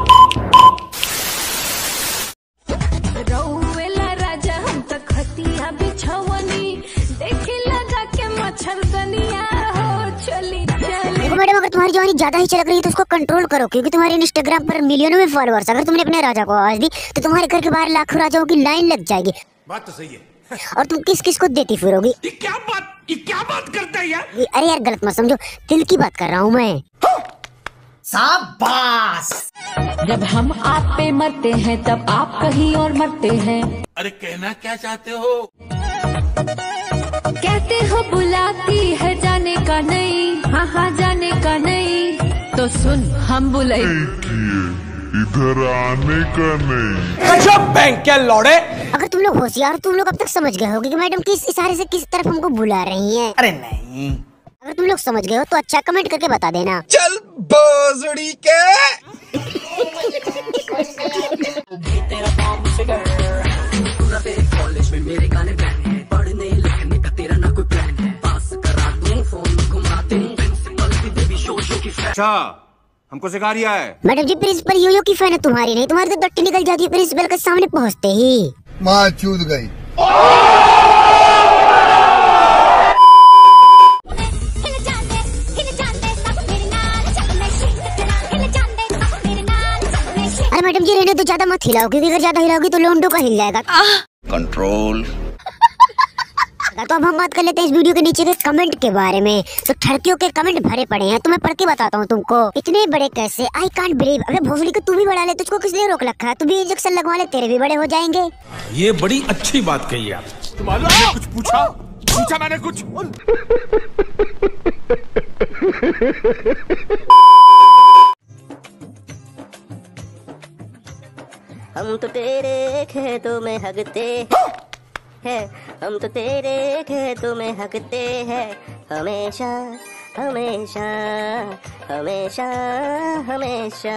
राजा हम तक हतिया बिछवनी देखे लगा के मच्छरदनिया हो चली चली। देखो मैडम, अगर तुम्हारी जवानी ज्यादा ही चलक रही है तो उसको कंट्रोल करो, क्योंकि तुम्हारे इंस्टाग्राम पर मिलियनों में फॉलोअर्स। अगर तुमने अपने राजा को आवाज दी तो तुम्हारे घर के बाहर लाखों राजाओं की लाइन लग जाएगी। बात तो सही है। और तुम किस किस को देती फिरोगी? ये क्या बात करता है यार? अरे यार गलत मत समझो, दिल की बात कर रहा हूँ मैं। शाबाश। जब हम आप पे मरते हैं तब आप कहीं और मरते हैं। अरे कहना क्या चाहते हो? कहते हो बुलाती है जाने का नहीं, हाँ हाँ जाने का नहीं, तो सुन हम बुलाई इधर आने का नहीं। अच्छा बैंक क्या लौड़े। अगर तुम लोग होशियार, तुम लोग अब तक समझ गए होगे कि मैडम किस इशारे से किस तरफ हमको बुला रही हैं। अरे नहीं, अगर तुम लोग समझ गए हो तो अच्छा कमेंट करके बता देना। चल बोजड़ी के। अच्छा हमको सिखा रिया है। मैडम जी प्रिंसिपल योयो की फैन है तुम्हारी, नहीं तुम्हारी तो डट्टी निकल जाती है प्रिंसिपल के सामने पहुँचते ही। माँ चूत गई। अरे मैडम जी रहने तो ज्यादा मत हिलाओ, क्योंकि अगर ज्यादा हिलाओगी तो लोंडो का हिल जाएगा। कंट्रोल। तो अब हम बात कर लेते हैं इस वीडियो के नीचे के कमेंट के बारे में। तो ठरकियों के कमेंट भरे पड़े हैं, तो मैं पढ़ के बताता हूँ तुमको। इतने बड़े कैसे, आई कांट बिलीव। अबे भोसड़ी को तू भी बढ़ा ले, तुझको किसने रोक रखा है? तू भी इंजेक्शन लगवा ले, तेरे भी बड़े हो जाएंगे। ये बड़ी अच्छी बात कही आप। तुम्हारे कुछ पूछा मैंने कुछ। हम तो तेरे खेतों में हगते हैं, हम तो तेरे खेतों में हगते हैं हमेशा हमेशा हमेशा हमेशा।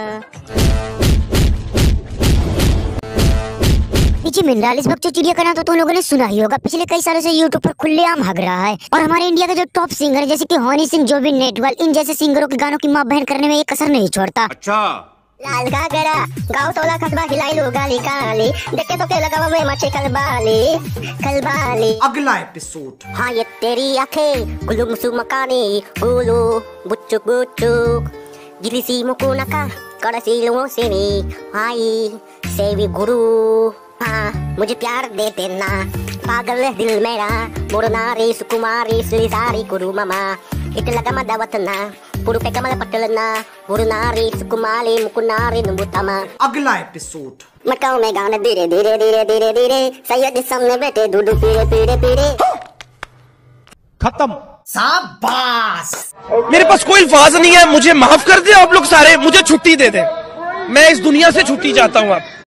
पीछे मिनरालिस बच्चों चिड़िया का नाम तो तुम लोगों ने सुना ही होगा। पिछले कई सालों से यूट्यूब पर खुलेआम हग रहा है। और हमारे इंडिया के जो टॉप सिंगर है जैसे कि हनी सिंह, जोबिन नौटियाल, इन जैसे सिंगरों के गानों की माँ बहन करने में ये कसर नहीं छोड़ता। अच्छा लाल घाघरा गाँव टोला कस्बा हिलाई लो गाली काली, देखे तो के लगावा में मचे कलबाली। अगला एपिसोड। हाँ ये तेरी आंखें गुलुम सुमकानी गुलु बुच्चुक बुच्चुक गिलिसी मुकुनका कड़सी लुओं से भी आई सेवी गुरु। हाँ मुझे प्यार दे देना, पागल है दिल मेरा, मुरनारी सुकुमारी सिलिसारी गुरु मामा इतलगा मदवतना पुरुपे कमल पटलना मुरनारी सुकुमारी मुकुनारी नुबुतमा। अगला एपिसोड। मकाओ में गाने धीरे धीरे धीरे धीरे धीरे सैयद सामने बैठे दूधू पीरे पीरे पीरे। खत्म। शाबाश। मेरे पास कोई अल्फाज नहीं है, मुझे माफ कर दे आप लोग सारे, मुझे छुट्टी दे दे, मैं इस दुनिया से छुट्टी चाहता हूँ। आप